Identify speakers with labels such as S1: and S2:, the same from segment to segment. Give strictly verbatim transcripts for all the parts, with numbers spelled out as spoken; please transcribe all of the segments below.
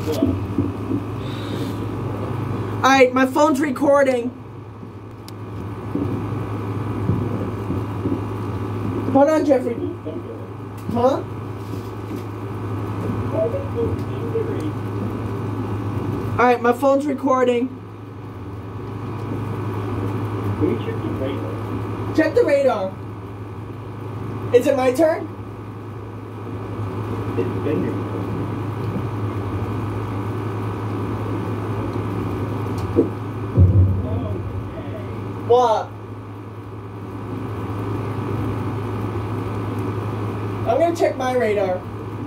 S1: Alright, my phone's recording. Hold on, Jeffrey. Huh? Alright, my phone's recording.
S2: Can we check the radar?
S1: Check the radar. Is it my turn?
S2: It's been your turn.
S1: What? I'm gonna check my radar.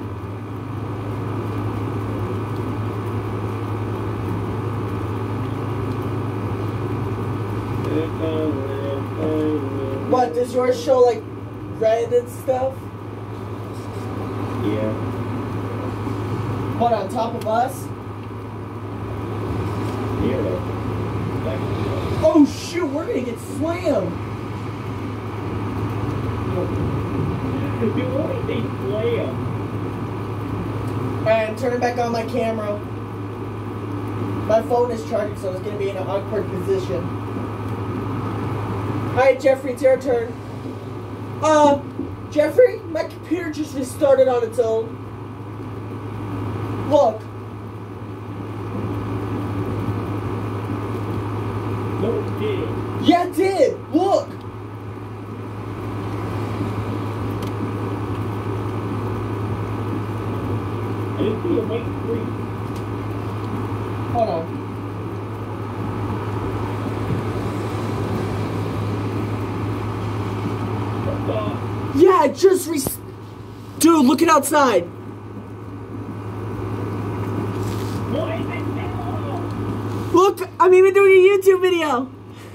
S1: What, does yours show like red and stuff?
S2: Yeah.
S1: What, on top of us?
S2: Yeah.
S1: Oh shoot, we're gonna get slammed.
S2: You only say slam.
S1: Alright, I'm turning back on my camera. My phone is charging, so it's gonna be in an awkward position. Alright, Jeffrey, it's your turn. Uh, Jeffrey, my computer just restarted on its own. Look.
S2: No, it did.
S1: Yeah, it did. Look.
S2: I didn't see a white screen.
S1: Hold on. Yeah, it just re- Dude, look it outside.
S2: What is it now?
S1: Look, I'm even doing a YouTube video.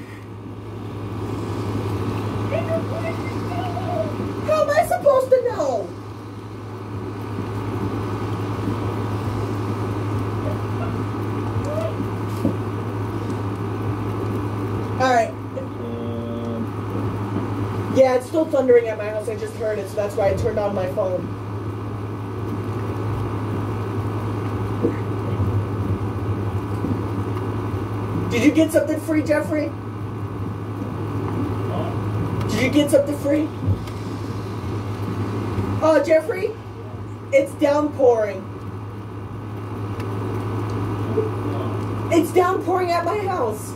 S1: How am I supposed to know? Alright. Yeah, it's still thundering at my house. I just heard it, so that's why I turned on my phone. Did you get something free, Jeffrey? Did you get something free? Oh, Jeffrey? It's downpouring. It's downpouring at my house.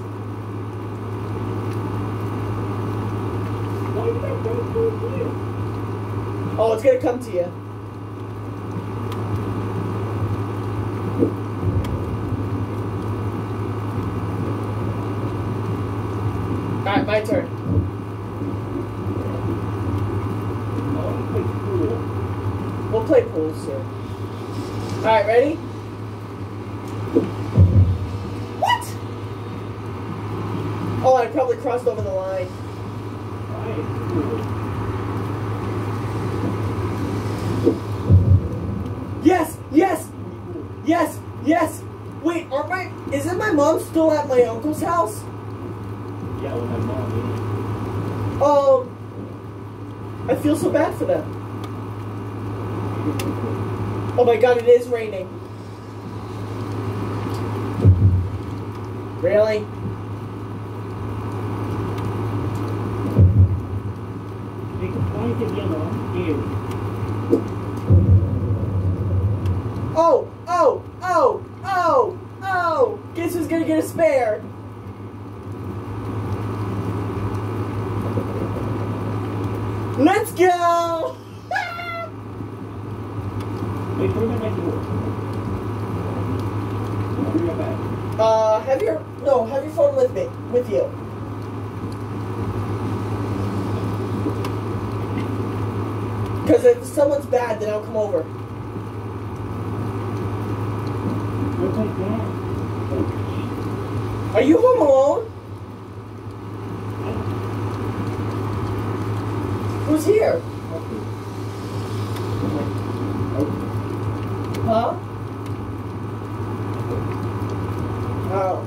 S1: Oh, it's gonna come to you. Alright, my turn. We'll play pool soon. Alright, ready? What? Oh, I probably crossed over the line. Yes, yes, yes, yes. Wait, aren't my, isn't my mom still at my uncle's house?
S2: Yeah, with my mom. Yeah.
S1: Um, I feel so bad for them. Oh my god, it is raining. Really? Oh, oh, oh, oh, oh! Guess who's gonna get a spare? Let's go!
S2: Wait, put it back to work. Bring it back.
S1: Uh, have your, no, have your phone with me, with you. Because if someone's bad, then I'll come over.
S2: What's like that?
S1: Are you home alone? Who's here? Huh? Oh.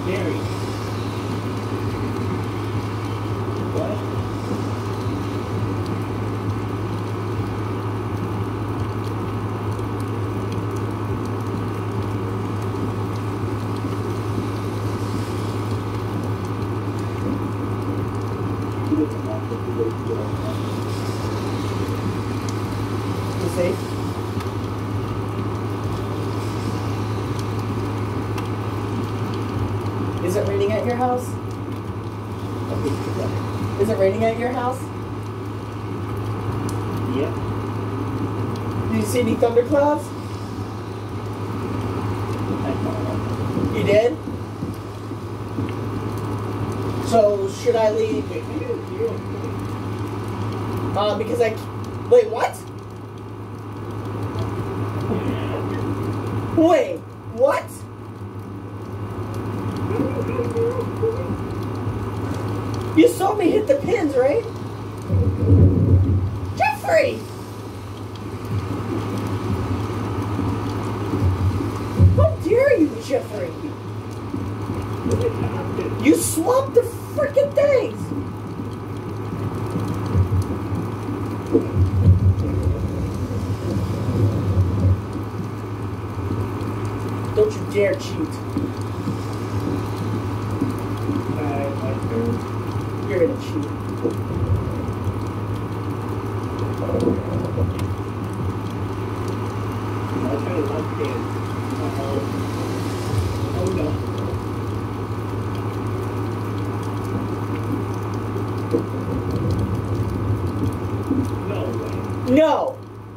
S2: Gary. What?
S1: You see? Is it raining at your house? Is it raining at your house?
S2: Yep.
S1: Do you see any thunderclouds? You did? So, should I leave? Uh, because I... Wait, what? Wait, what? You saw me hit the pins, right? Jeffrey! How dare you, Jeffrey? You swamped the freaking things! Don't you dare cheat. You're gonna cheat.
S2: I'll try to lock in. Uh-oh. Oh no. No way.
S1: No!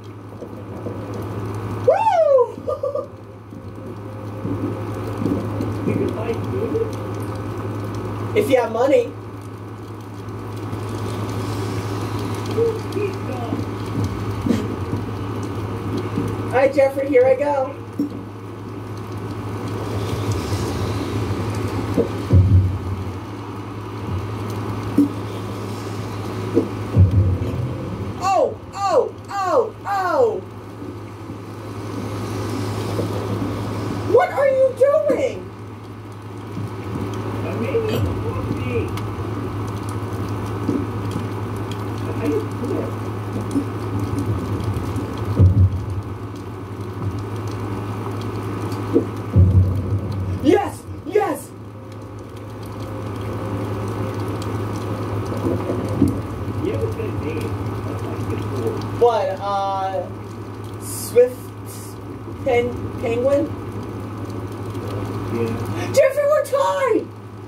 S1: Woo!
S2: You can fight food?
S1: If you have money. Alright, Jeffrey, here I go. Oh, oh, oh, oh! What are you doing?
S2: I made it. Walk me. How do you do it?
S1: Yes! Yes!
S2: You have a good name. That's like good cool.
S1: What, uh... Swift... Pen... Penguin?
S2: Yeah.
S1: Jeffrey, we're tied!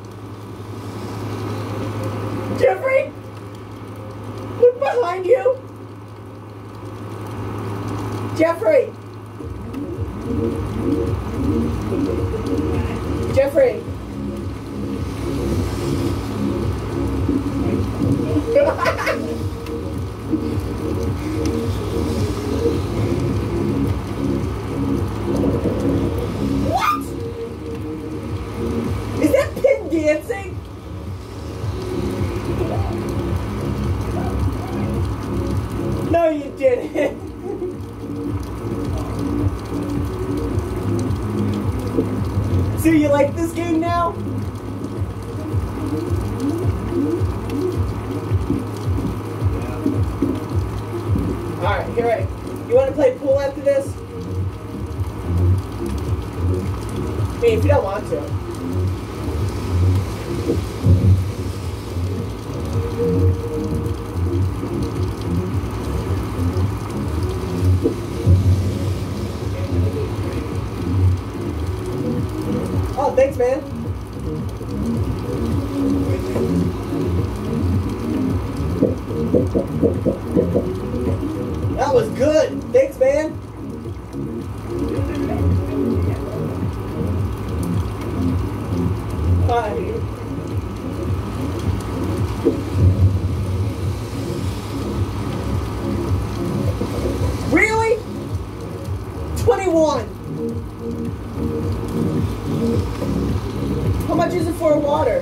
S1: Jeffrey! Look behind you! Jeffrey! Jeffrey! What? Is that pin dancing? No, you didn't. So you like this game now? Alright, here I... You want to play pool after this? I mean, if you don't want to. Oh, thanks, man. That was good. Thanks, man. Hi. Really? twenty-one. How much is it for water?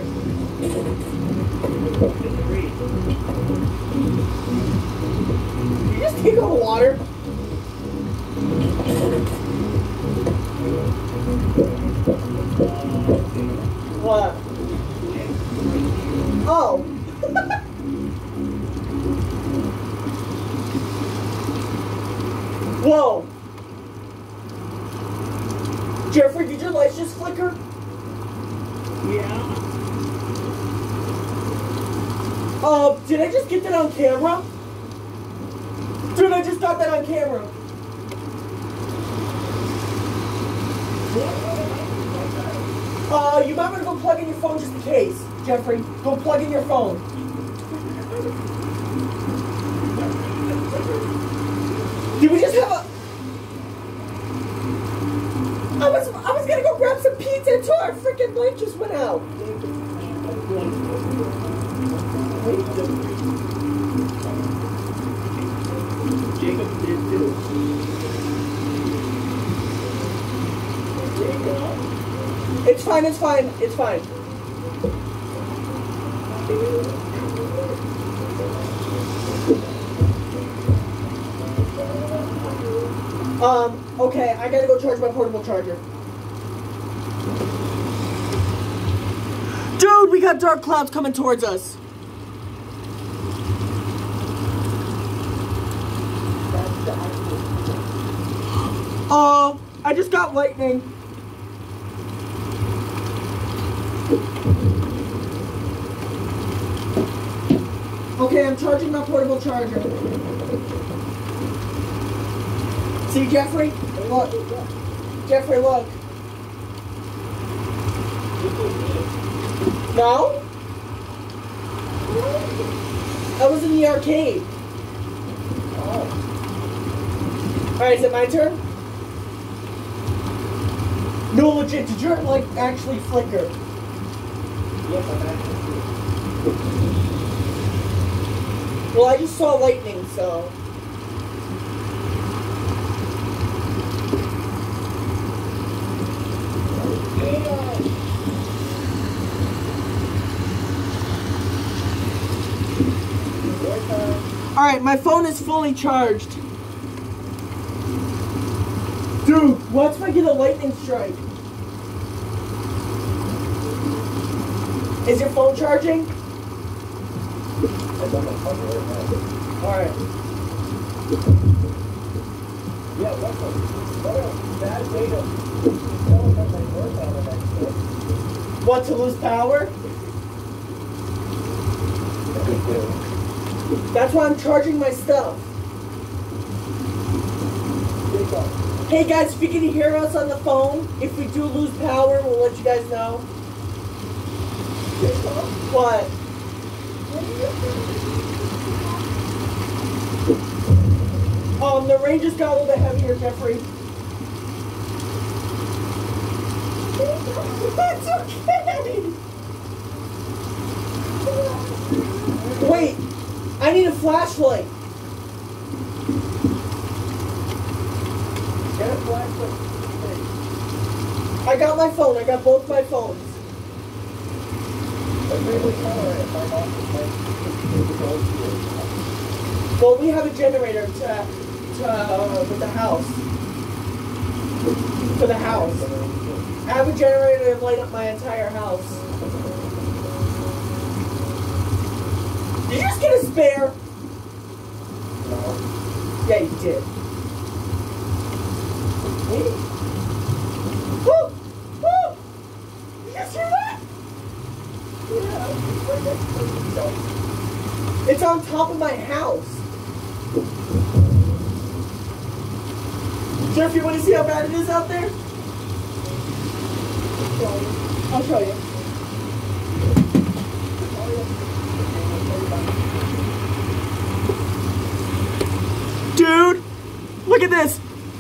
S1: You just take all the water. What? What? Oh. Whoa. Jeffrey, did your lights just flicker?
S2: Yeah.
S1: Uh, did I just get that on camera? Dude, I just got that on camera. Uh, you might want to go plug in your phone just in case. Jeffrey, go plug in your phone. Did we just have a... I was, I was gonna go grab some pizza until our freaking light just went out.
S2: Jacob did too.
S1: It's fine, it's fine, it's fine. Um, okay, I gotta go charge my portable charger. Dude, we got dark clouds coming towards us. Uh, I just got lightning. Okay, I'm charging my portable charger. See, Jeffrey? Look. Jeffrey, look. No? I was in the arcade. Oh. Alright, is it my turn? No, legit, did your light actually flicker?
S2: Yes, I'm actually.
S1: Well, I just saw lightning, so... Alright, my phone is fully charged. Dude, what if I get a lightning strike? Is your phone charging? Alright.
S2: Yeah, welcome. What a bad way to
S1: What, to lose power? That's why I'm charging my stuff. Hey guys, if you can hear us on the phone, if we do lose power, we'll let you guys know. What? Um, the rain just got a little bit heavier, Jeffrey. It's okay! Wait, I need a flashlight.
S2: Get a flashlight.
S1: I got my phone, I got both my phones. Well, we have a generator to, to uh, with the house. For the house. I have a generator to light up my entire house. Did you just get a spare? No. Yeah, you did. Woo! Woo! You guys hear that? It's on top of my house. Jeff, you want to see how bad it is out there? I'll show you. Dude, look at this.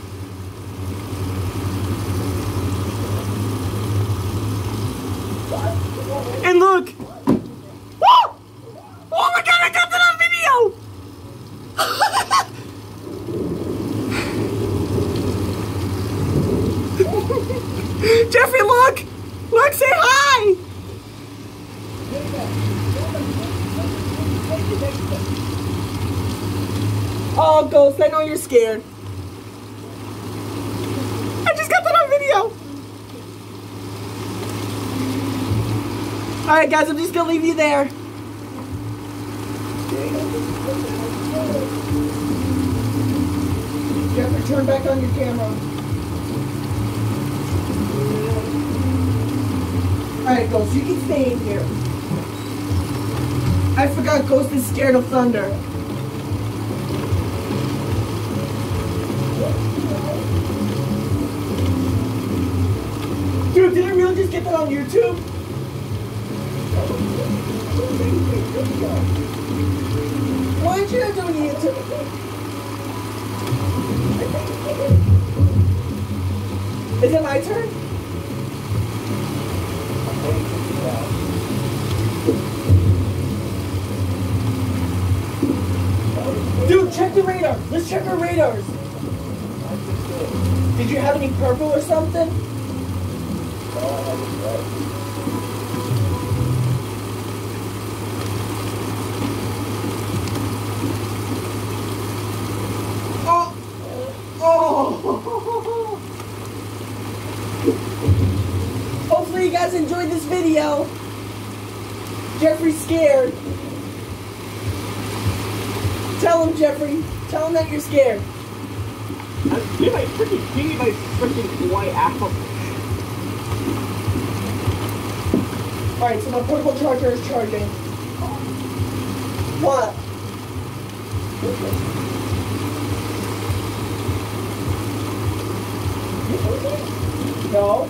S1: And look. Oh! Oh my god, I got that on video! Jeffrey, look! Look, say hi! Oh, Ghost, I know you're scared. I just got that on video. Alright guys, I'm just gonna leave you there. Jeffrey, turn back on your camera. Alright, Ghost, you can stay in here. I forgot Ghost is scared of thunder. Dude, did I really just get that on YouTube? Why aren't you not doing YouTube? Is it my turn? Dude, check the radar. Let's check our radars. Did you have any purple or something? Oh! Oh! Hopefully you guys enjoyed this video. Jeffrey's scared. Tell him, Jeffrey. Tell him that you're scared.
S2: Give my freaking, give me my freaking white apple.
S1: Alright, so my portable charger is charging. What? No.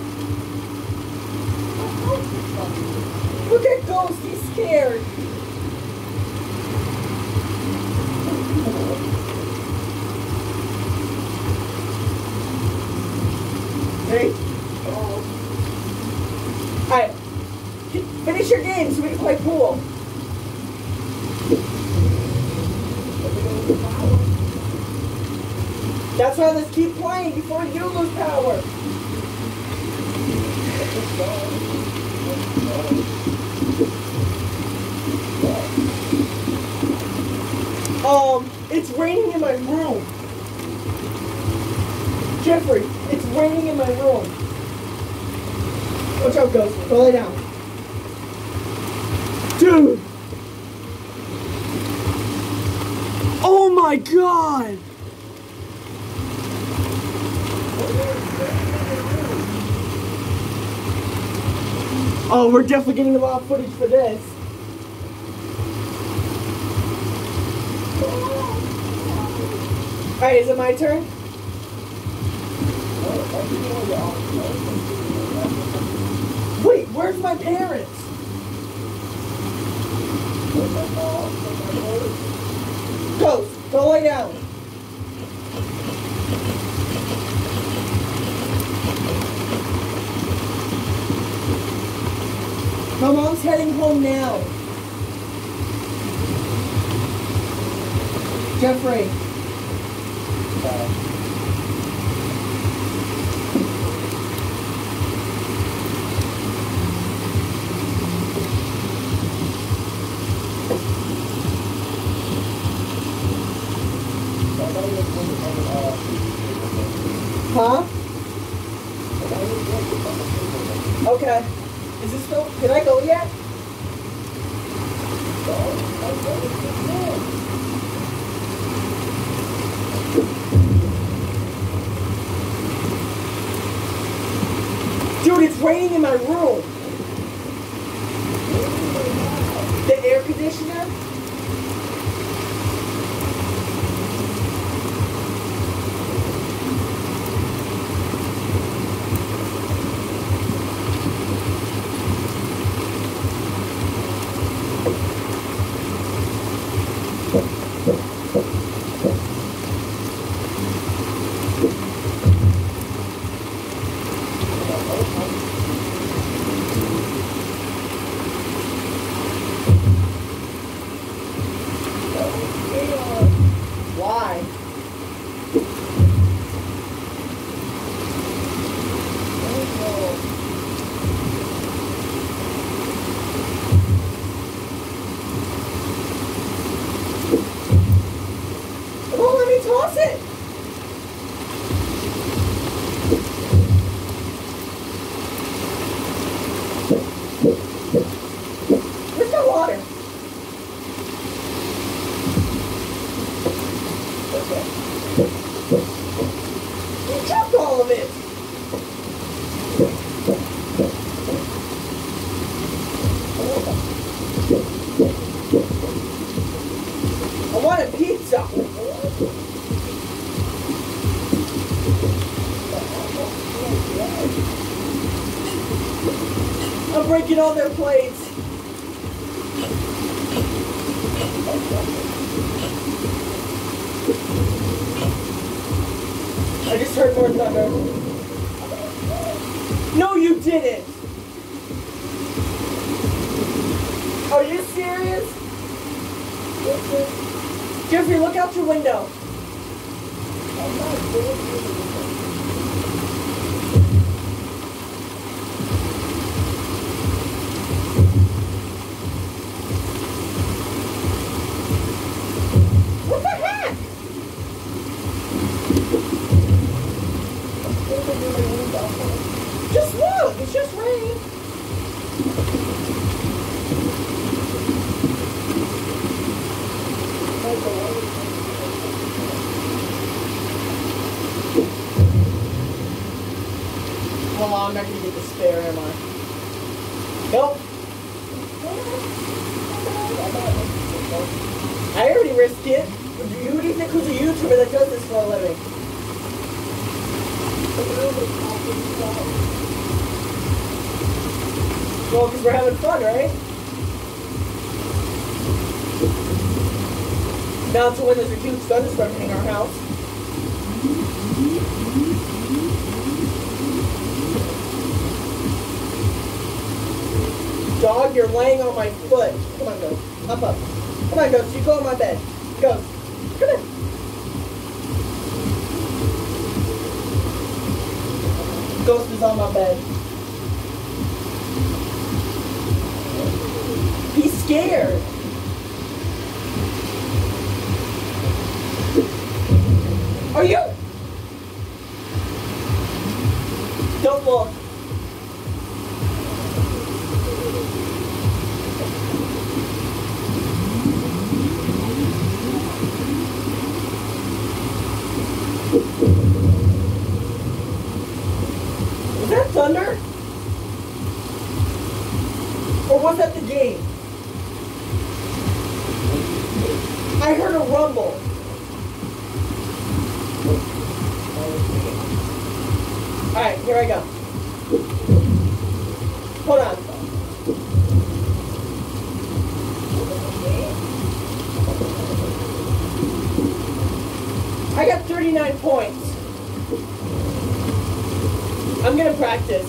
S1: Look at Ghost, he's scared. Hey. Alright. Finish your game so we can play pool. That's why let's keep playing before you lose power. Um, it's raining in my room. Jeffrey, it's raining in my room. Watch out, Ghost. Go lay down. Dude! Oh my god! Oh, we're definitely getting a lot of footage for this. Alright, is it my turn? Wait, where's my parents? Ghost, go lay down. My mom's heading home now. Jeffrey. Huh? Okay. Is this still? Can I go yet? Dude, it's raining in my room. The air conditioner? Why? all their plates. I just heard more thunder. No, you didn't. Are you serious? Jeffrey, look out your window. What the heck? Just look, it's just rain. Oh, I'm not gonna get the spare, am I? Nope. I already risked it. Who do you think who's a YouTuber that does this for a living? Well, because we're having fun, right? Now to when there's a huge thunderstorm hitting our house. Dog, you're laying on my foot. Come on, Ghost. Up, up. Come on, Ghost. You go on my bed. Ghost. Come in. Ghost is on my bed. He's scared. Are you? Don't look. Was that thunder? Or was that the game? I heard a rumble. Alright, here I go. Hold on. I got thirty-nine points. I'm gonna practice.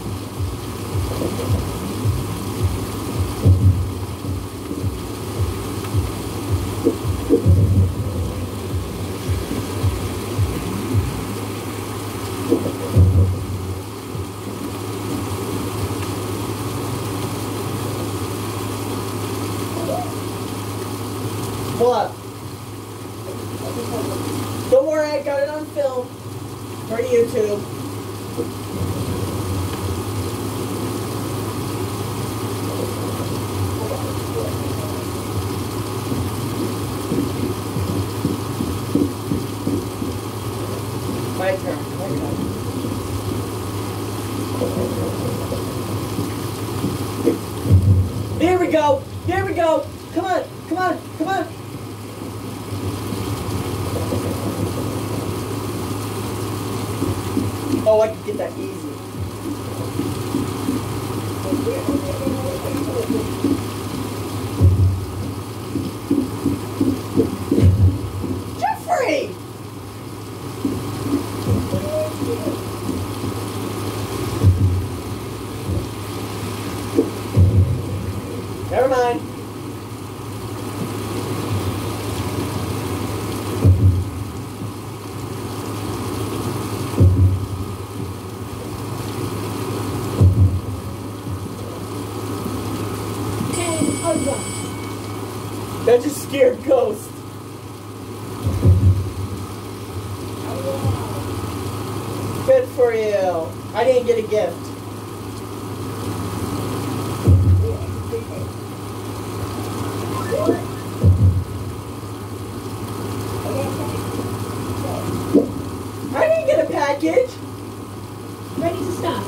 S1: Pull up. Don't worry, I got it on film for YouTube. My turn. My turn. There we go. There we go. Come on. Come on. Come on. Oh, I can get that easy. Jeffrey! Never mind. That just scared Ghost. Good for you. I didn't get a gift. I didn't get a package.
S3: Ready to stop.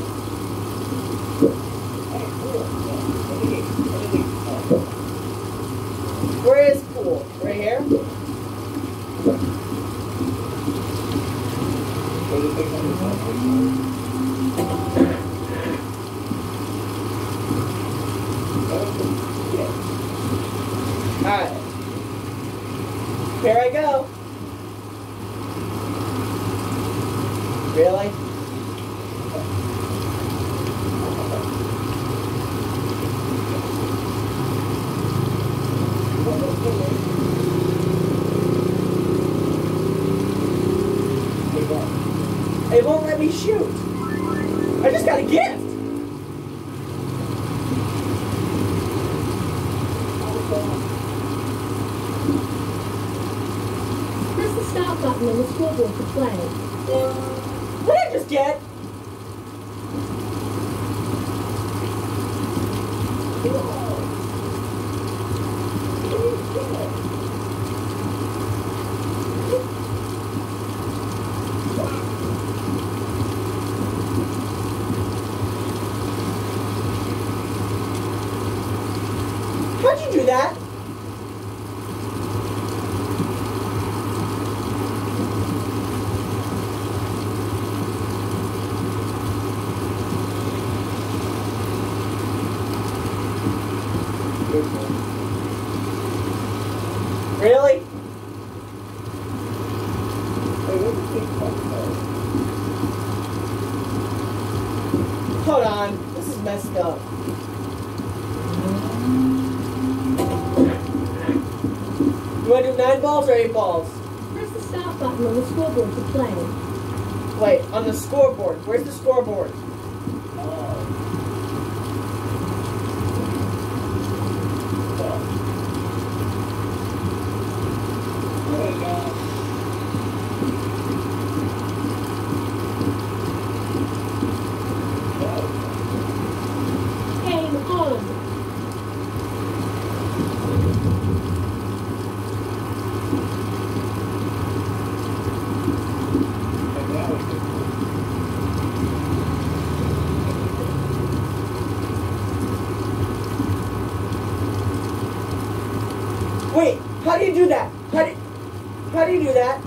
S1: Where is pool? Right here? Alright. Here I go. Really? It won't let me shoot. I just got a gift.
S3: Press the start button on the scoreboard to play.
S1: What did I just get? How'd you do that? Really? Hold on, this is messed up. Do I do nine balls or eight balls?
S3: Press the start button on the scoreboard to play.
S1: Wait, on the scoreboard. Where's the scoreboard?
S3: Game on.
S1: Wait, how do you do that? How do, how do you do that?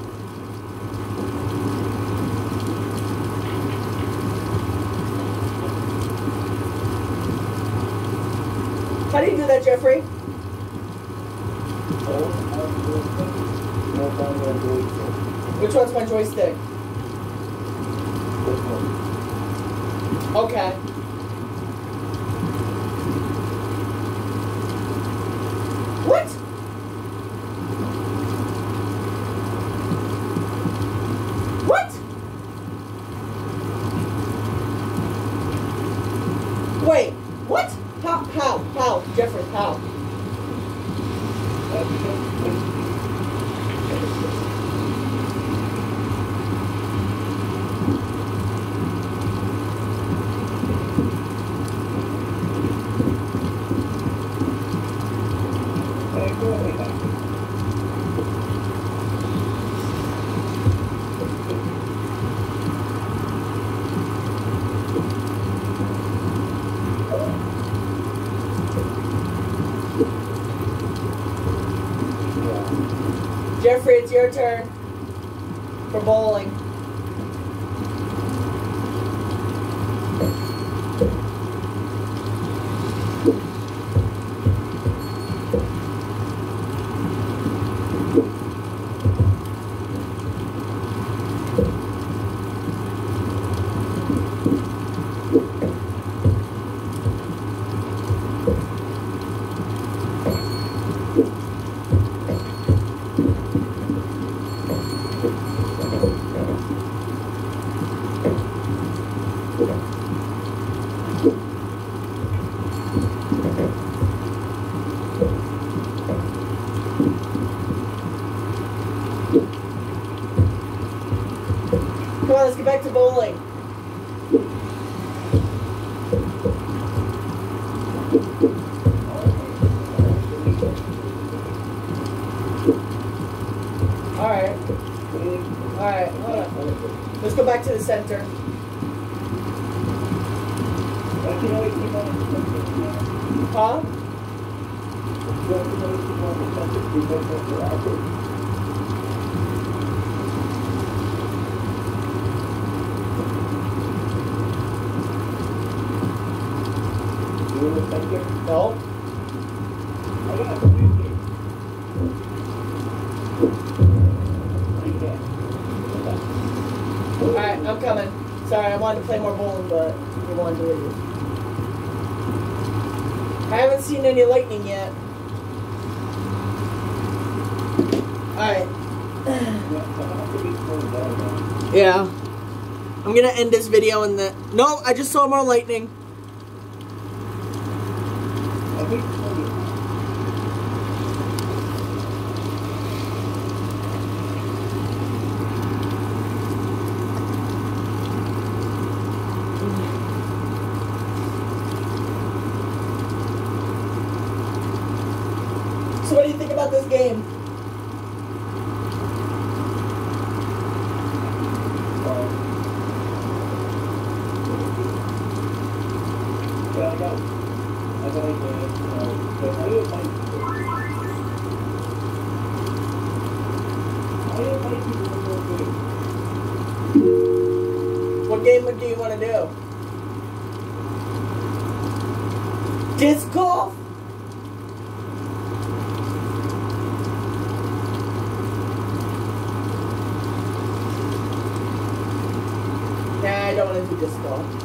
S1: How do you do that, Jeffrey? Which one's my joystick? Okay. What? What? Wait, what? How, how, how, Jeffrey, how? Jeffrey, it's your turn for bowling. Come on, let's get back to bowling. Alright. Alright, hold on. Let's go back to the center. Huh? No.
S2: I got a blanket.
S1: Alright, I'm coming. Sorry, I wanted to play more bowling, but you wanted to leave. I haven't seen any lightning yet. Alright. Yeah. I'm gonna end this video and the. No, I just saw more lightning. So what do you think about this game?
S2: Yeah, I got, I got like, uh, but I didn't like, I didn't like people to go good.
S1: What game do you want to do? Disc golf? Nah, I don't want to do disc golf.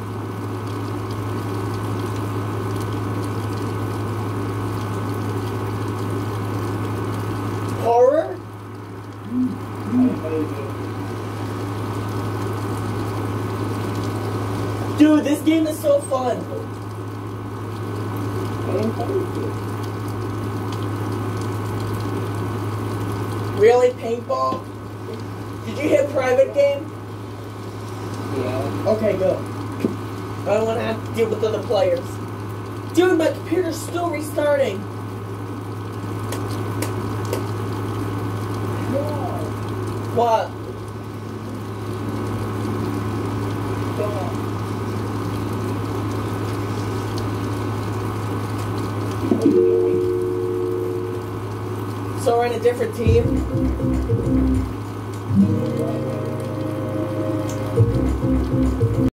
S1: Horror? Dude, this game is so fun. Really, paintball? Did you hit private game?
S2: Yeah.
S1: Okay, good. I don't want to have to deal with other players. Dude, my computer's still restarting. What? So we're in a different team?